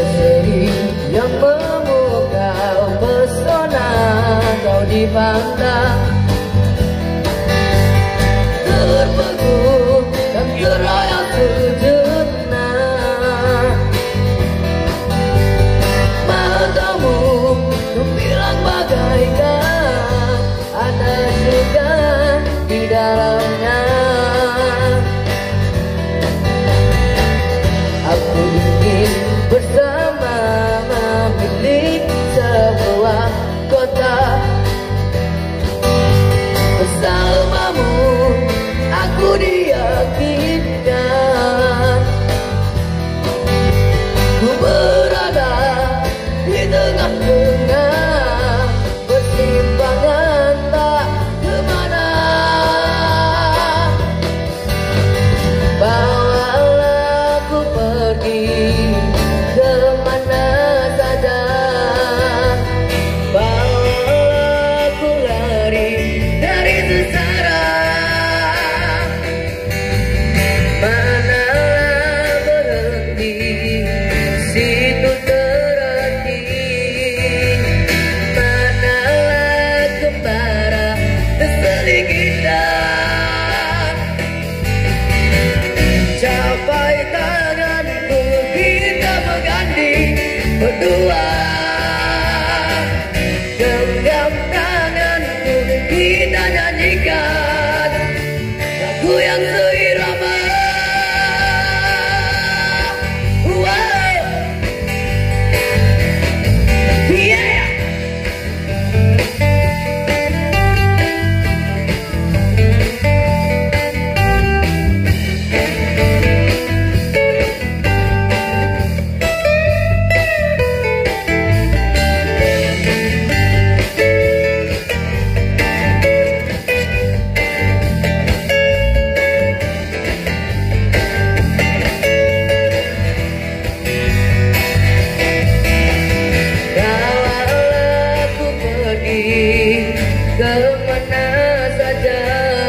berseri yang memukau pesona kau dipandang, terpegun dan gerayang sejenak. Matamu gemilang bagaikan ada surga di dalamnya. Aku ingin bersama memiliki sebuah kota. Bersamamu aku diyakinkan ku berada di tengah-tengah persimpangan tak kemana. Bawalah aku pergi kemana saja, bawalah aku lari dari sengsara. Manalah berhenti, situ terhenti. Manalah kembara terseling kita. Capai tanganku, kita berganding berdua. Genggam tanganku, kita nyanyikan lagu yang seirama. Wow. Yeah. Bawalah aku pergi kemana saja,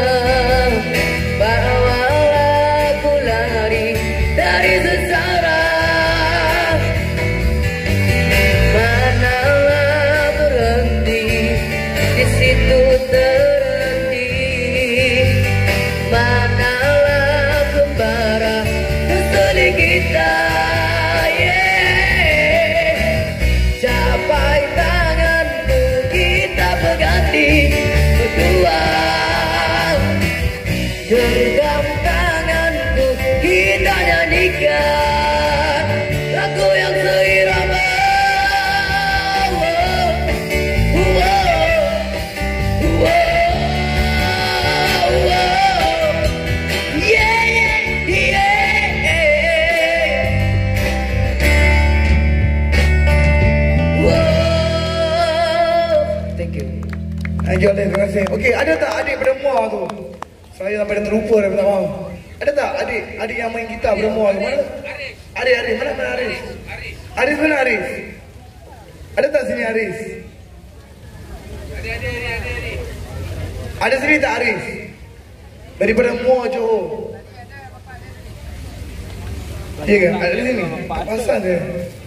bawalah aku lari dari sengsara. Manalah berhenti, di situ terhenti. Manalah kembara terseling kita. Capai tanganku, kita berganti berdua. Genggam tanganku, kita nyanyikan lagu yang seirama. Anjol, terima kasih. Okey, ada tak adik berdemua tu? Saya sampai dah terlupa dah, minta maaf. Ada tak adik yang main gitar berdemua tu? Mana? Aris. Mana Aris? Aris mana Aris? Ada tak sini Aris? Ada sini tak Aris? Daripada Muar Johor. Ya ke? Ada di sini? Pasal dia.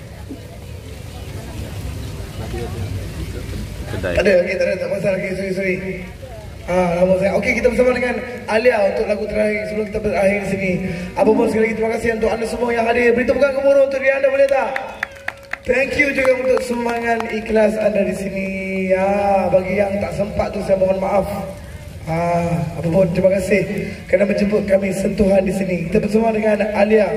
Ada, okey, tak pasal. Okey, sorry. Nama saya. Okey, kita bersama dengan Alia untuk lagu terakhir sebelum kita berakhir di sini. Apa pun sekali lagi terima kasih untuk anda semua yang hadir. Beri tepukan gemuruh untuk diri anda, boleh tak? Thank you juga untuk sumbangan ikhlas anda di sini. Bagi yang tak sempat tu saya mohon maaf. Apa pun terima kasih kerana menjemput kami sentuhan di sini. Kita bersama dengan Alia.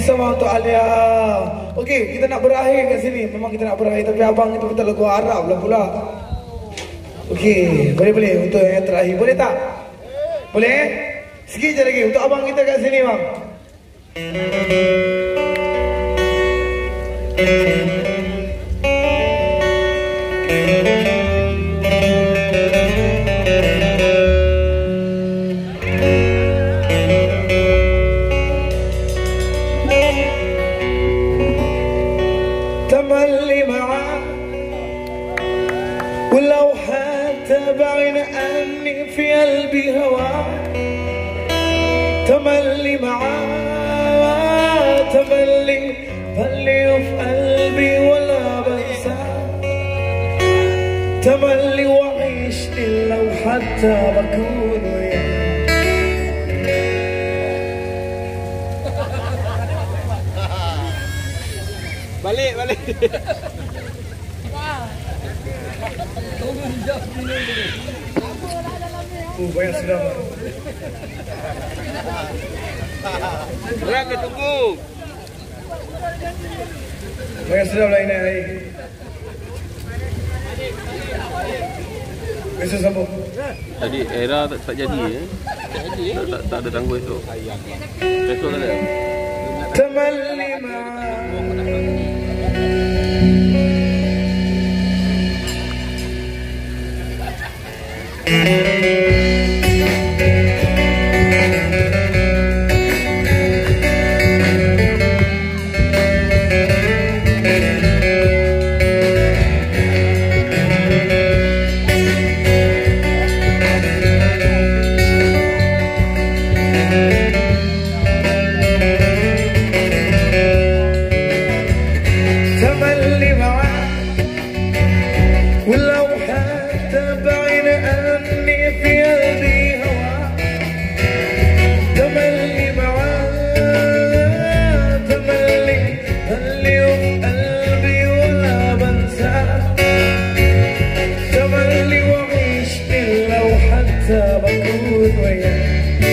sama untuk Alia. Okey, kita nak berakhir kat sini. Memang kita nak berakhir, tapi abang itu betul lagu Arab lah pula. Okey, boleh untuk yang terakhir. Boleh tak? Boleh? Sikit je lagi untuk abang kita kat sini, bang. تملي معاك ولو حتى بعين عني في قلبي هواك تملي معاك تملي في قلبي ولا بنساك تملي وعيش لو حتى بكون وياك Balik. Banyak sedap. Orang ke tunggu. Banyak sedap lah ini hari. Besok sambung. Tadi era tak jadi tak ada tangguh esok. Esok kan ada. تملي معاك تملي معاك ولو حتى بعين عني في قلبي هواك تملي معاك تملي في قلبي ولا بنساك تملي وعيش لو حتى بكون وياك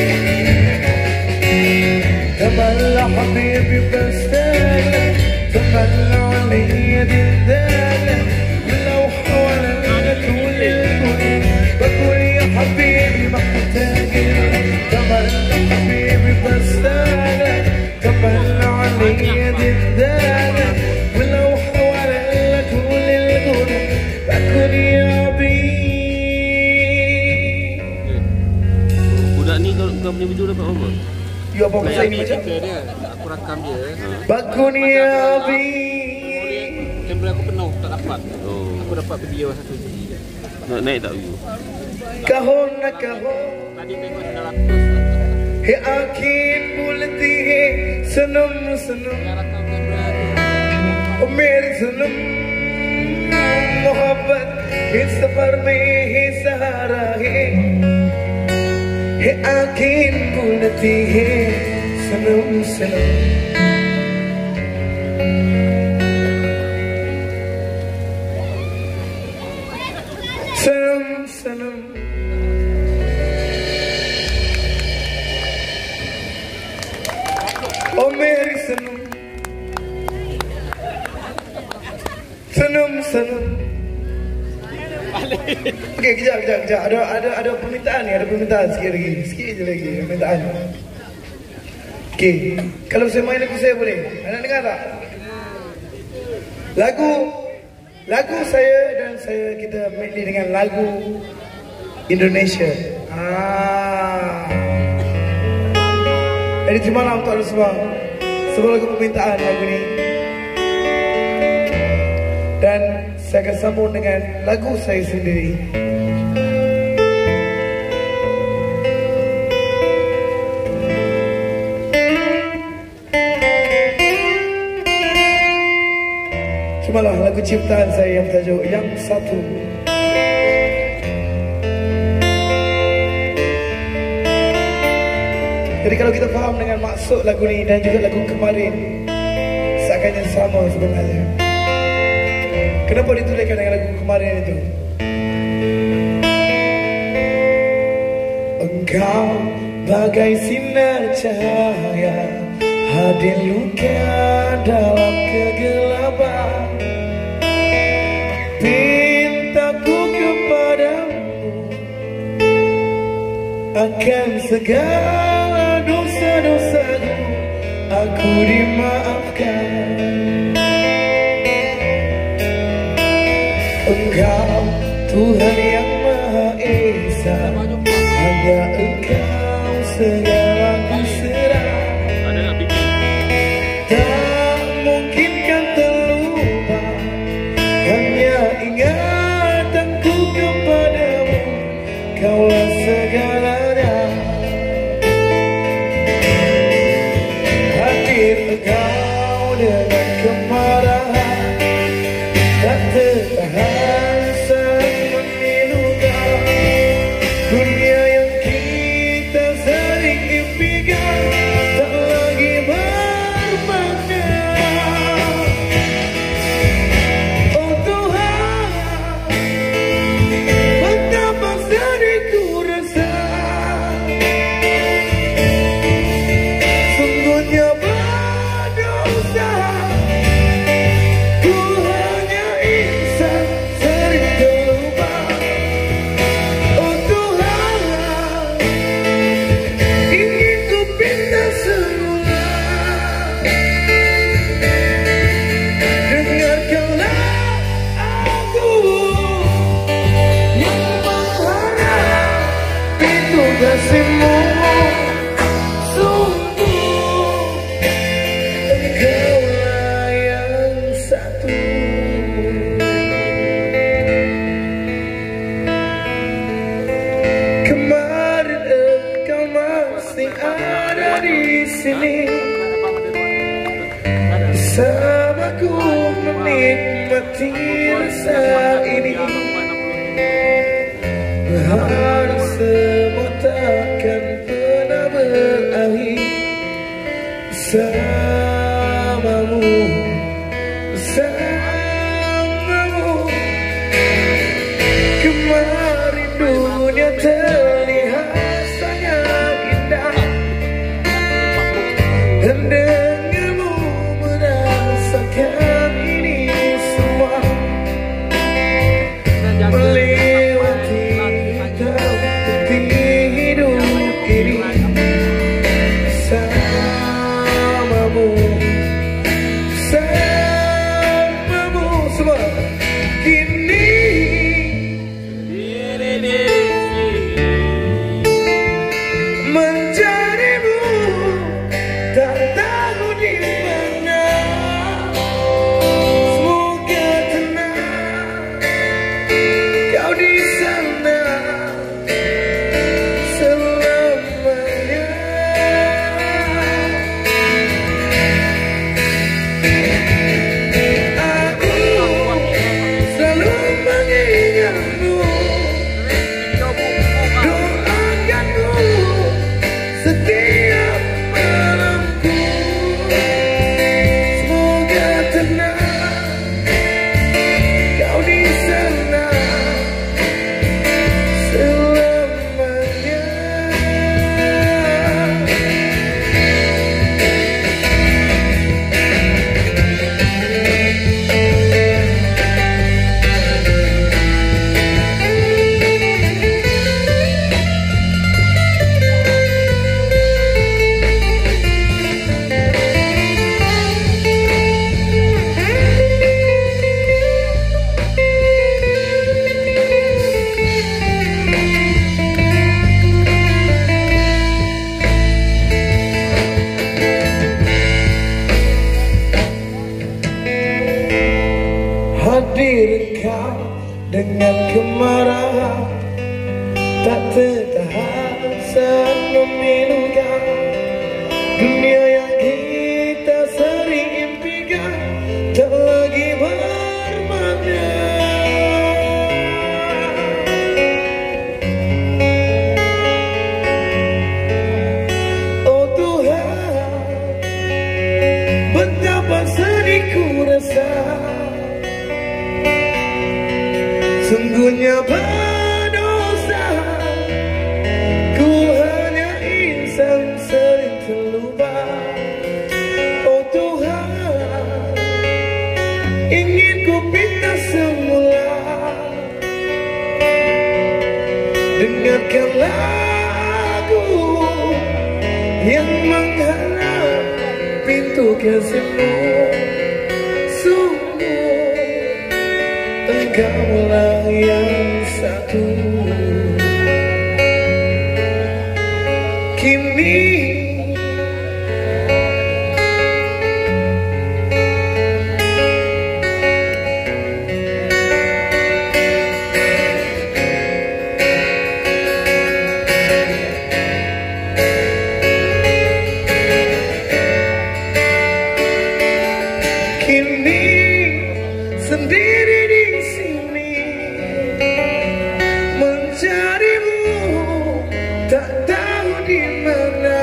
تملي حبيبي بستاهلك تملي علي دلالك لو حوالك طول الكون بقول يا حبيبي محتاجك تملي حبيبي بستاهلك تملي علي دلالك ولو حوالك طول الكون بقول يا حبيبي. Budak ni kalau kau punya video dapat apa? Ya apa pasal ini macam? Dia, aku rakam dia. Bakuni abi. Kamera aku penuh, tak dapat. Oh. Aku dapat video satu je. Nak naik tak view? Kahon na kahon. Tadi tengok dah ratus. He akin bulti hai sanam sanam. Dah rakam kamera tu. O mere sanam mohabbat is safar mein hi sahara hai. He akin bulti hai sanam sanam. Sanam sanam. Oh Mary sanam. Sanam sanam. Okey, kejap. Ada permintaan ni, ada permintaan sikit je lagi permintaan. Okey, kalau saya main lagu saya boleh? Anda dengar tak? Lagu saya dan kita medley dengan lagu Indonesia. Jadi terima kasih untuk anda semua. Semua lagu permintaan lagu ni. Dan saya akan sambung dengan lagu saya sendiri. Cumalah lagu ciptaan saya yang bertajuk Yang Satu. Jadi kalau kita faham dengan maksud lagu ni dan juga lagu kemarin, seakannya sama sebenarnya. Kenapa dituliskan dengan lagu kemarin itu? Engkau bagai sinar cahaya hadir luka dalam kegelapan. Pintaku kepadamu akan segala dosa-dosaku, aku dimaafkan. Engkau Tuhan yang Maha Esa, hanya Engkau segalaku serah. Tak mungkin kan terlupa, hanya ingatanku kepadamu, Kaulah segalanya. Hadir Engkau dengan kemarahan, tak tertahan saat memilukan. Dunia yang kita sering impikan tak lagi bermakna. Oh Tuhan, betapa sedihku rasa, sungguhnya berdosa. Ku hanya insan sering terlupa. Oh Tuhan, ingin ku pinta semula. Dengarkanlah aku yang mengharap itu kasih-Mu. Sungguh Engkaulah yang satu. Kemarin Engkau masih ada di sini, bersamaku menikmati rasa ini. Berharap semua takkan pernah berakhir bersamamu, bersamamu. Kemarin dunia terlihat sangat indah, dan denganmu merasakan ini semua. Melewati putih hidup ini bersamamu, bersamamu semua. Kini mencarimu tak tahu di mana. Semoga tenang kau di sana selamanya. Aku selalu mengingatmu, doakanmu setiap malamku. Semoga tenang kau di sana selamanya. Hadir Engkau dengan kemarahan, tak tertahan saat memilukan. Dunia yang kita sering impikan tak lagi bermakna. Oh Tuhan, betapa sedihku rasa, sungguhnya Karena aku yang mengharap pintu kasihmu, sungguh engkaulah yang satu. Kini sendiri di sini mencarimu, tak tahu di mana.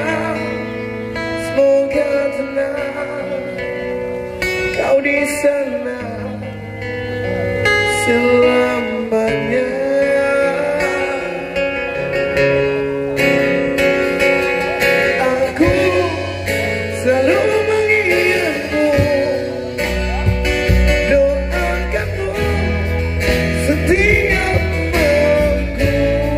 Semoga tenang kau di sana selamanya. Aku selalu mengingatmu, setiap waktu.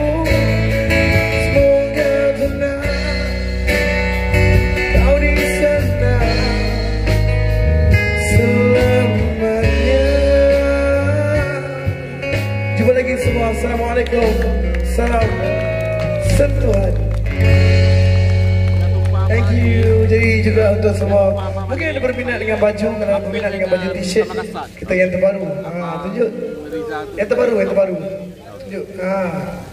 Semoga tenang kau di sana selamanya. Jumpa lagi semua. Assalamualaikum. Salam sentuhan. Thank you. Jadi juga untuk semua mungkin ada berminat dengan baju, kalau berminat dengan baju t-shirt kita yang terbaru. Tunjuk. Yang terbaru. Tunjuk.